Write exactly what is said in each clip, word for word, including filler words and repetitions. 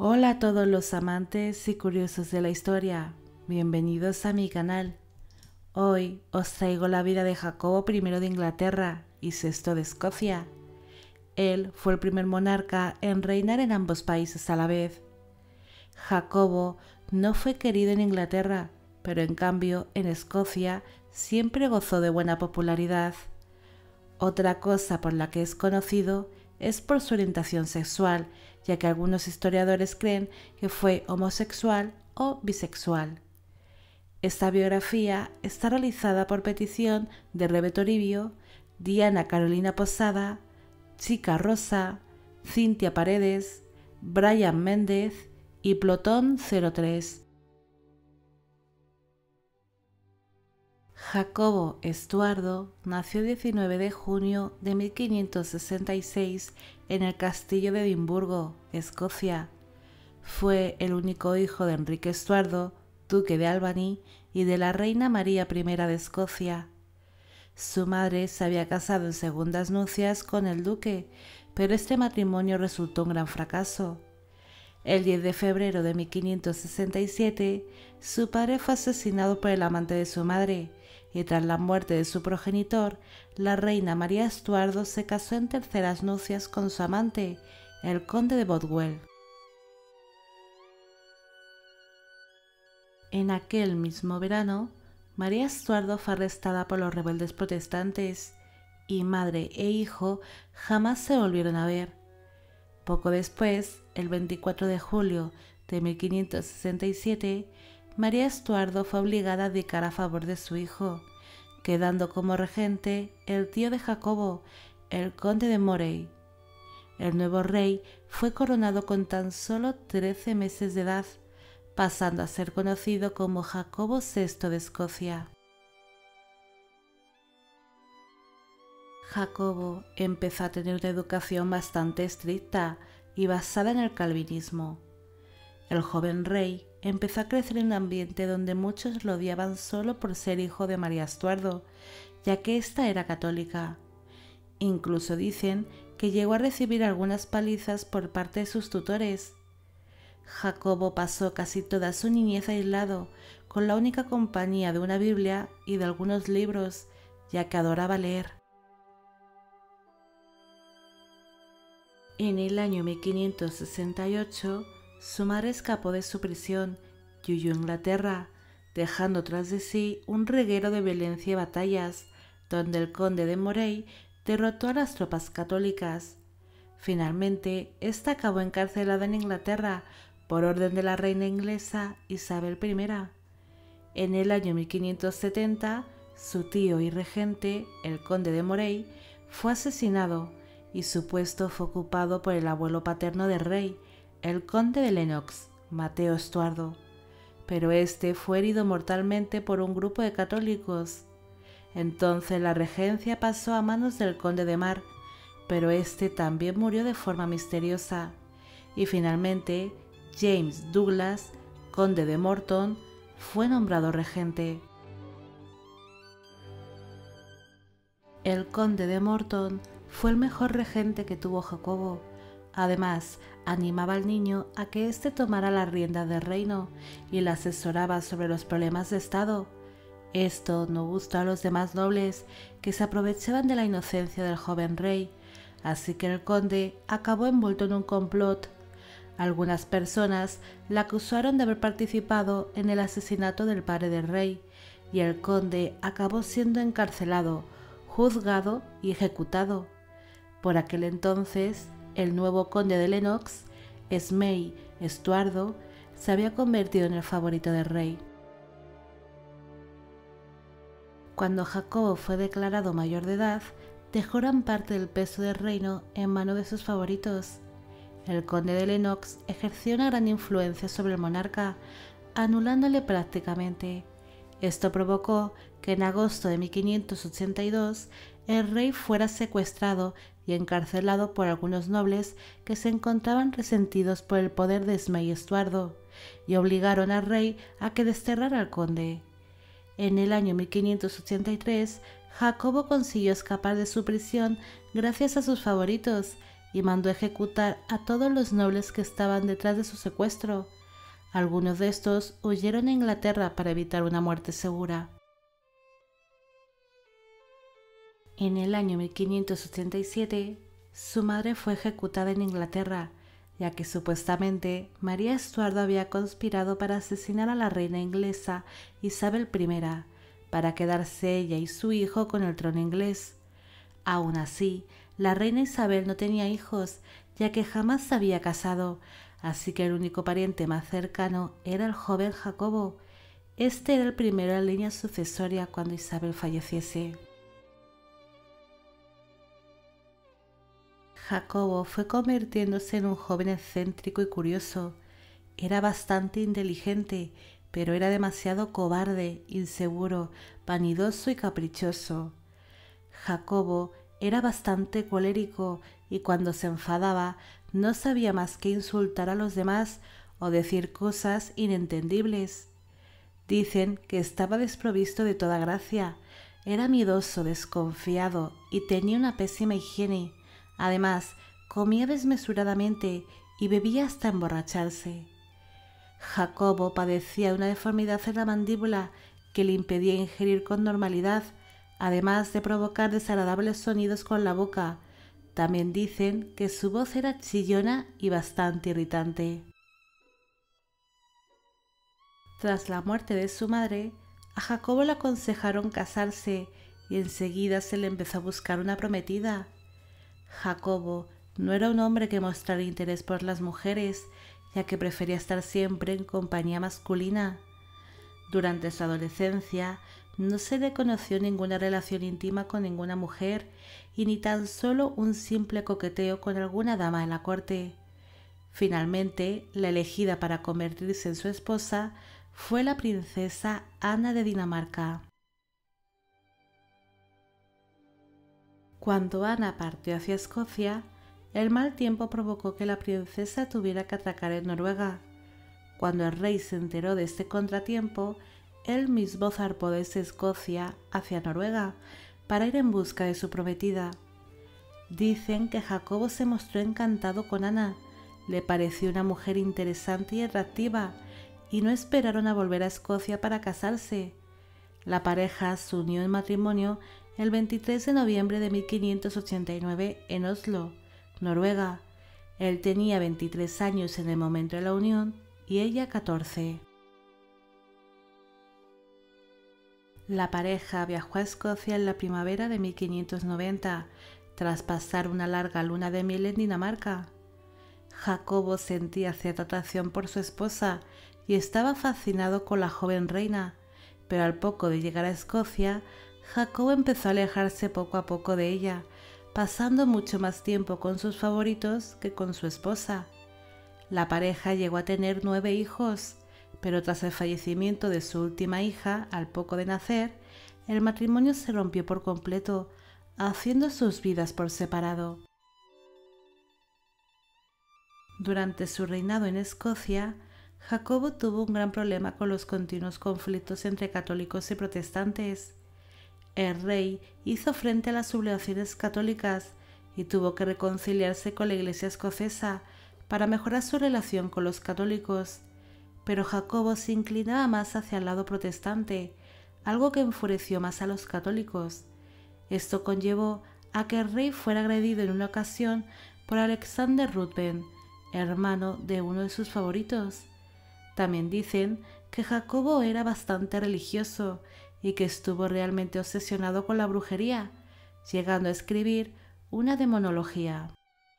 Hola a todos los amantes y curiosos de la historia, bienvenidos a mi canal. Hoy os traigo la vida de Jacobo primero de Inglaterra y sexto de Escocia. Él fue el primer monarca en reinar en ambos países a la vez. Jacobo no fue querido en Inglaterra, pero en cambio en Escocia siempre gozó de buena popularidad. Otra cosa por la que es conocido es por su orientación sexual, ya que algunos historiadores creen que fue homosexual o bisexual. Esta biografía está realizada por petición de Rebe Toribio, Diana Carolina Posada, Chica Rosa, Cintia Paredes, Brian Méndez y Plotón cero tres. Jacobo Estuardo nació el diecinueve de junio de mil quinientos sesenta y seis en el castillo de Edimburgo, Escocia. Fue el único hijo de Enrique Estuardo, duque de Albany, y de la reina María primera de Escocia. Su madre se había casado en segundas nupcias con el duque, pero este matrimonio resultó un gran fracaso. El diez de febrero de mil quinientos sesenta y siete, su padre fue asesinado por el amante de su madre, y tras la muerte de su progenitor, la reina María Estuardo se casó en terceras nupcias con su amante, el conde de Bothwell. En aquel mismo verano, María Estuardo fue arrestada por los rebeldes protestantes, y madre e hijo jamás se volvieron a ver. Poco después, el veinticuatro de julio de mil quinientos sesenta y siete, María Estuardo fue obligada a abdicar a favor de su hijo, quedando como regente el tío de Jacobo, el conde de Moray. El nuevo rey fue coronado con tan solo trece meses de edad, pasando a ser conocido como Jacobo sexto de Escocia. Jacobo empezó a tener una educación bastante estricta y basada en el calvinismo. El joven rey empezó a crecer en un ambiente donde muchos lo odiaban solo por ser hijo de María Estuardo, ya que ésta era católica. Incluso dicen que llegó a recibir algunas palizas por parte de sus tutores. Jacobo pasó casi toda su niñez aislado, con la única compañía de una Biblia y de algunos libros, ya que adoraba leer. En el año mil quinientos sesenta y ocho, su madre escapó de su prisión y huyó a Inglaterra, dejando tras de sí un reguero de violencia y batallas, donde el conde de Moray derrotó a las tropas católicas. Finalmente, ésta acabó encarcelada en Inglaterra por orden de la reina inglesa Isabel primera. En el año mil quinientos setenta, su tío y regente, el conde de Moray, fue asesinado y su puesto fue ocupado por el abuelo paterno del rey, el conde de Lennox, Mateo Estuardo, pero este fue herido mortalmente por un grupo de católicos. Entonces la regencia pasó a manos del conde de Mar, pero este también murió de forma misteriosa, y finalmente James Douglas, conde de Morton, fue nombrado regente. El conde de Morton fue el mejor regente que tuvo Jacobo. Además, animaba al niño a que éste tomara las riendas del reino y le asesoraba sobre los problemas de estado. Esto no gustó a los demás nobles, que se aprovechaban de la inocencia del joven rey, así que el conde acabó envuelto en un complot. Algunas personas le acusaron de haber participado en el asesinato del padre del rey, y el conde acabó siendo encarcelado, juzgado y ejecutado. Por aquel entonces, el nuevo conde de Lennox, Esmey Estuardo, se había convertido en el favorito del rey. Cuando Jacobo fue declarado mayor de edad, dejó gran parte del peso del reino en manos de sus favoritos. El conde de Lennox ejerció una gran influencia sobre el monarca, anulándole prácticamente. Esto provocó que en agosto de mil quinientos ochenta y dos el rey fuera secuestrado y encarcelado por algunos nobles que se encontraban resentidos por el poder de Esmey Estuardo, y obligaron al rey a que desterrara al conde. En el año mil quinientos ochenta y tres, Jacobo consiguió escapar de su prisión gracias a sus favoritos, y mandó ejecutar a todos los nobles que estaban detrás de su secuestro. Algunos de estos huyeron a Inglaterra para evitar una muerte segura. En el año mil quinientos ochenta y siete, su madre fue ejecutada en Inglaterra, ya que supuestamente María Estuardo había conspirado para asesinar a la reina inglesa Isabel I, para quedarse ella y su hijo con el trono inglés. Aún así, la reina Isabel no tenía hijos, ya que jamás se había casado, así que el único pariente más cercano era el joven Jacobo. Este era el primero en la línea sucesoria cuando Isabel falleciese. Jacobo fue convirtiéndose en un joven excéntrico y curioso. Era bastante inteligente, pero era demasiado cobarde, inseguro, vanidoso y caprichoso. Jacobo era bastante colérico y cuando se enfadaba no sabía más que insultar a los demás o decir cosas inentendibles. Dicen que estaba desprovisto de toda gracia, era miedoso, desconfiado y tenía una pésima higiene. Además, comía desmesuradamente y bebía hasta emborracharse. Jacobo padecía una deformidad en la mandíbula que le impedía ingerir con normalidad, además de provocar desagradables sonidos con la boca. También dicen que su voz era chillona y bastante irritante. Tras la muerte de su madre, a Jacobo le aconsejaron casarse y enseguida se le empezó a buscar una prometida. Jacobo no era un hombre que mostrara interés por las mujeres, ya que prefería estar siempre en compañía masculina. Durante su adolescencia no se le conoció ninguna relación íntima con ninguna mujer y ni tan solo un simple coqueteo con alguna dama de la corte. Finalmente, la elegida para convertirse en su esposa fue la princesa Ana de Dinamarca. Cuando Ana partió hacia Escocia, el mal tiempo provocó que la princesa tuviera que atracar en Noruega. Cuando el rey se enteró de este contratiempo, él mismo zarpó desde Escocia hacia Noruega para ir en busca de su prometida. Dicen que Jacobo se mostró encantado con Ana, le pareció una mujer interesante y atractiva, y no esperaron a volver a Escocia para casarse. La pareja se unió en matrimonio el veintitrés de noviembre de mil quinientos ochenta y nueve en Oslo, Noruega. Él tenía veintitrés años en el momento de la unión y ella catorce. La pareja viajó a Escocia en la primavera de mil quinientos noventa, tras pasar una larga luna de miel en Dinamarca. Jacobo sentía cierta atracción por su esposa y estaba fascinado con la joven reina, pero al poco de llegar a Escocia, Jacobo empezó a alejarse poco a poco de ella, pasando mucho más tiempo con sus favoritos que con su esposa. La pareja llegó a tener nueve hijos, pero tras el fallecimiento de su última hija, al poco de nacer, el matrimonio se rompió por completo, haciendo sus vidas por separado. Durante su reinado en Escocia, Jacobo tuvo un gran problema con los continuos conflictos entre católicos y protestantes. El rey hizo frente a las sublevaciones católicas y tuvo que reconciliarse con la iglesia escocesa para mejorar su relación con los católicos, pero Jacobo se inclinaba más hacia el lado protestante, algo que enfureció más a los católicos. Esto conllevó a que el rey fuera agredido en una ocasión por Alexander Ruthven, hermano de uno de sus favoritos. También dicen que Jacobo era bastante religioso y que estuvo realmente obsesionado con la brujería, llegando a escribir una demonología.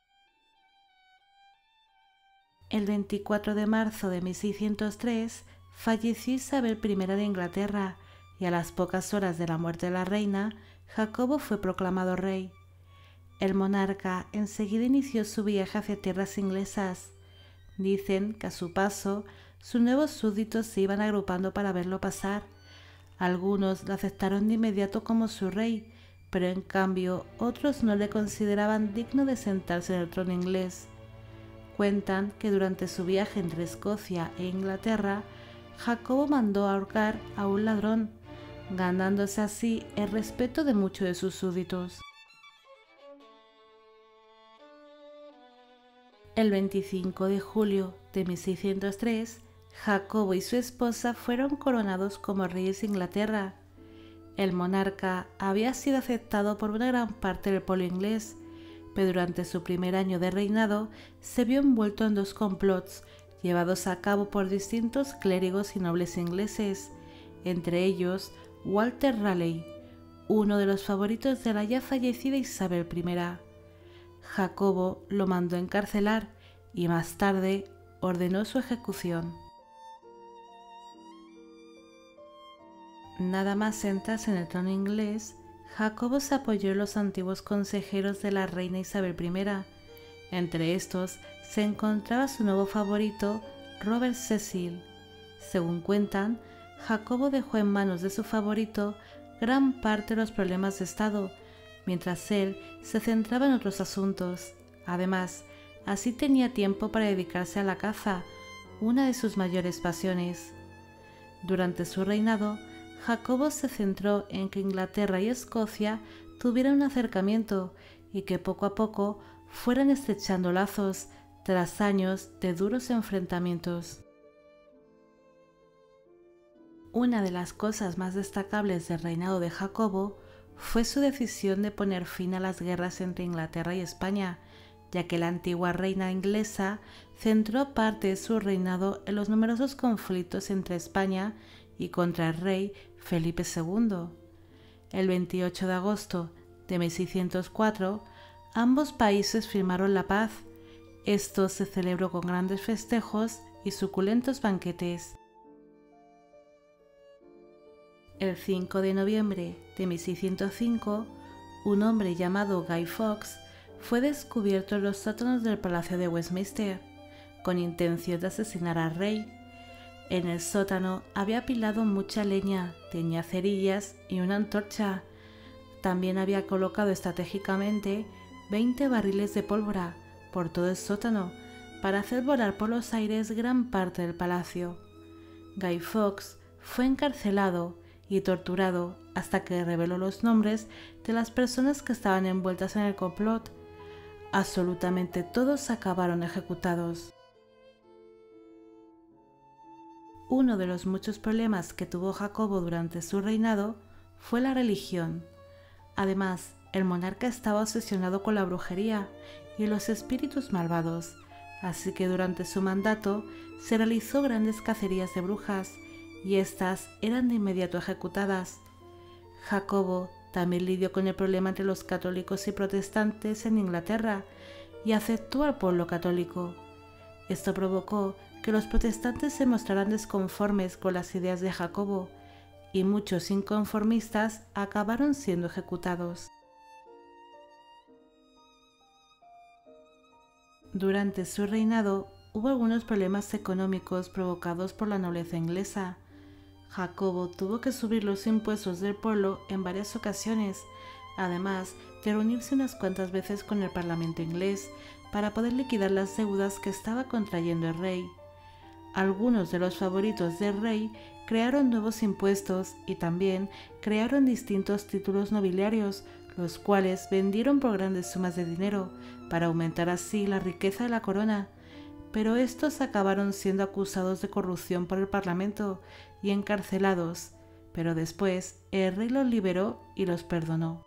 El veinticuatro de marzo de mil seiscientos tres falleció Isabel I de Inglaterra y a las pocas horas de la muerte de la reina, Jacobo fue proclamado rey. El monarca enseguida inició su viaje hacia tierras inglesas. Dicen que a su paso, sus nuevos súbditos se iban agrupando para verlo pasar. Algunos lo aceptaron de inmediato como su rey, pero en cambio otros no le consideraban digno de sentarse en el trono inglés. Cuentan que durante su viaje entre Escocia e Inglaterra, Jacobo mandó ahorcar a un ladrón, ganándose así el respeto de muchos de sus súbditos. El veinticinco de julio de mil seiscientos tres, Jacobo y su esposa fueron coronados como reyes de Inglaterra. El monarca había sido aceptado por una gran parte del pueblo inglés, pero durante su primer año de reinado se vio envuelto en dos complots llevados a cabo por distintos clérigos y nobles ingleses, entre ellos Walter Raleigh, uno de los favoritos de la ya fallecida Isabel I. Jacobo lo mandó encarcelar y más tarde ordenó su ejecución. Nada más sentarse en el trono inglés, Jacobo se apoyó en los antiguos consejeros de la reina Isabel I. Entre estos se encontraba su nuevo favorito, Robert Cecil. Según cuentan, Jacobo dejó en manos de su favorito gran parte de los problemas de Estado, mientras él se centraba en otros asuntos. Además, así tenía tiempo para dedicarse a la caza, una de sus mayores pasiones. Durante su reinado, Jacobo se centró en que Inglaterra y Escocia tuvieran un acercamiento y que poco a poco fueran estrechando lazos tras años de duros enfrentamientos. Una de las cosas más destacables del reinado de Jacobo fue su decisión de poner fin a las guerras entre Inglaterra y España, ya que la antigua reina inglesa centró parte de su reinado en los numerosos conflictos entre España y contra el rey Felipe segundo. El veintiocho de agosto de mil seiscientos cuatro, ambos países firmaron la paz. Esto se celebró con grandes festejos y suculentos banquetes. El cinco de noviembre de mil seiscientos cinco, un hombre llamado Guy Fawkes fue descubierto en los sótanos del Palacio de Westminster, con intención de asesinar al rey. En el sótano había apilado mucha leña, tenía cerillas y una antorcha. También había colocado estratégicamente veinte barriles de pólvora por todo el sótano para hacer volar por los aires gran parte del palacio. Guy Fawkes fue encarcelado y torturado hasta que reveló los nombres de las personas que estaban envueltas en el complot. Absolutamente todos acabaron ejecutados. Uno de los muchos problemas que tuvo Jacobo durante su reinado fue la religión. Además, el monarca estaba obsesionado con la brujería y los espíritus malvados, así que durante su mandato se realizó grandes cacerías de brujas y éstas eran de inmediato ejecutadas. Jacobo también lidió con el problema entre los católicos y protestantes en Inglaterra y aceptó al pueblo católico. Esto provocó que los protestantes se mostraran desconformes con las ideas de Jacobo y muchos inconformistas acabaron siendo ejecutados. Durante su reinado hubo algunos problemas económicos provocados por la nobleza inglesa. Jacobo tuvo que subir los impuestos del pueblo en varias ocasiones, además de reunirse unas cuantas veces con el Parlamento inglés para poder liquidar las deudas que estaba contrayendo el rey. Algunos de los favoritos del rey crearon nuevos impuestos y también crearon distintos títulos nobiliarios, los cuales vendieron por grandes sumas de dinero para aumentar así la riqueza de la corona, pero estos acabaron siendo acusados de corrupción por el Parlamento y encarcelados, pero después el rey los liberó y los perdonó.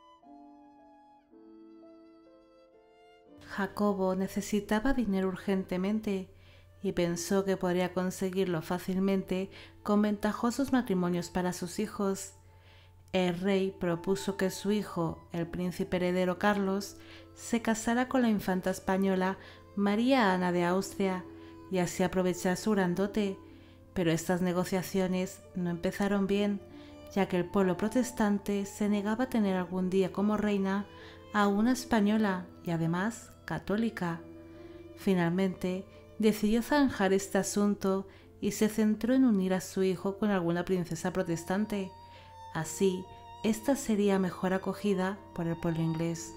Jacobo necesitaba dinero urgentemente y pensó que podría conseguirlo fácilmente con ventajosos matrimonios para sus hijos. El rey propuso que su hijo, el príncipe heredero Carlos, se casara con la infanta española María Ana de Austria y así aprovechar su gran dote, pero estas negociaciones no empezaron bien, ya que el pueblo protestante se negaba a tener algún día como reina a una española y además católica. Finalmente, decidió zanjar este asunto y se centró en unir a su hijo con alguna princesa protestante. Así, esta sería mejor acogida por el pueblo inglés.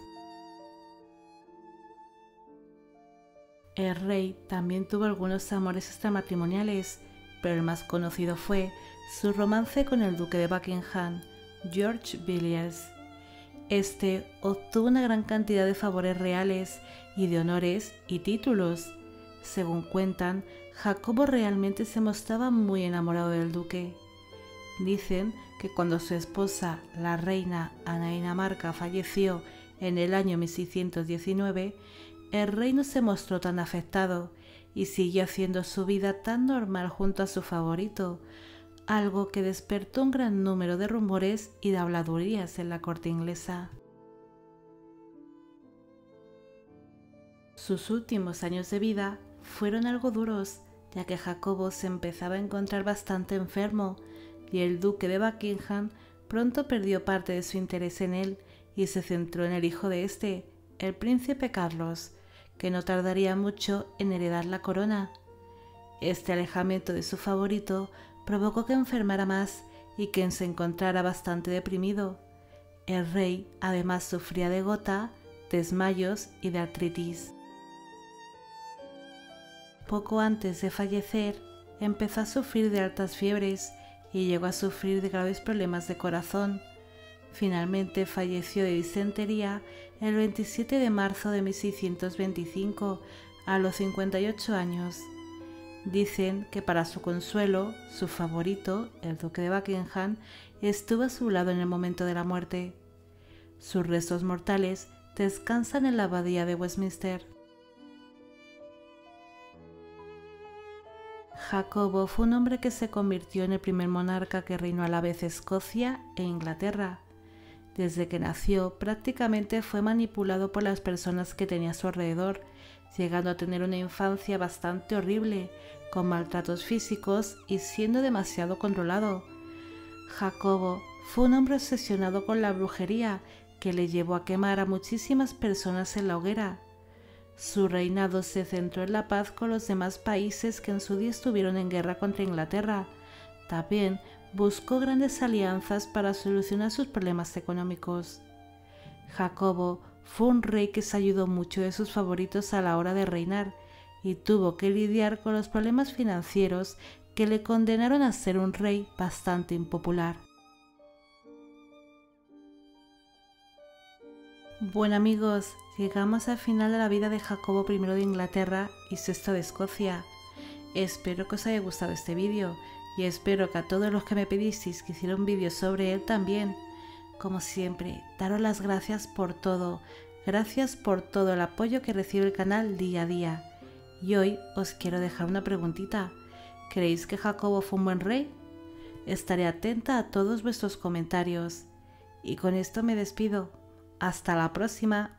El rey también tuvo algunos amores extramatrimoniales, pero el más conocido fue su romance con el duque de Buckingham, George Villiers. Este obtuvo una gran cantidad de favores reales y de honores y títulos. Según cuentan, Jacobo realmente se mostraba muy enamorado del duque. Dicen que cuando su esposa, la reina Ana Dinamarca, falleció en el año mil seiscientos diecinueve, el rey no se mostró tan afectado y siguió haciendo su vida tan normal junto a su favorito, algo que despertó un gran número de rumores y de habladurías en la corte inglesa. Sus últimos años de vida fueron algo duros, ya que Jacobo se empezaba a encontrar bastante enfermo y el duque de Buckingham pronto perdió parte de su interés en él y se centró en el hijo de este, el príncipe Carlos, que no tardaría mucho en heredar la corona. Este alejamiento de su favorito provocó que enfermara más y que se encontrara bastante deprimido. El rey además sufría de gota, desmayos y de artritis. Poco antes de fallecer, empezó a sufrir de altas fiebres y llegó a sufrir de graves problemas de corazón. Finalmente falleció de disentería el veintisiete de marzo de mil seiscientos veinticinco, a los cincuenta y ocho años. Dicen que para su consuelo, su favorito, el duque de Buckingham, estuvo a su lado en el momento de la muerte. Sus restos mortales descansan en la abadía de Westminster. Jacobo fue un hombre que se convirtió en el primer monarca que reinó a la vez Escocia e Inglaterra. Desde que nació, prácticamente fue manipulado por las personas que tenía a su alrededor, llegando a tener una infancia bastante horrible, con maltratos físicos y siendo demasiado controlado. Jacobo fue un hombre obsesionado con la brujería, que le llevó a quemar a muchísimas personas en la hoguera. Su reinado se centró en la paz con los demás países que en su día estuvieron en guerra contra Inglaterra. También buscó grandes alianzas para solucionar sus problemas económicos. Jacobo fue un rey que se ayudó mucho de sus favoritos a la hora de reinar y tuvo que lidiar con los problemas financieros que le condenaron a ser un rey bastante impopular. Bueno amigos, llegamos al final de la vida de Jacobo primero de Inglaterra y sexto de Escocia. Espero que os haya gustado este vídeo y espero que a todos los que me pedisteis que hiciera un vídeo sobre él también. Como siempre, daros las gracias por todo, gracias por todo el apoyo que recibe el canal día a día. Y hoy os quiero dejar una preguntita. ¿Creéis que Jacobo fue un buen rey? Estaré atenta a todos vuestros comentarios. Y con esto me despido. Hasta la próxima.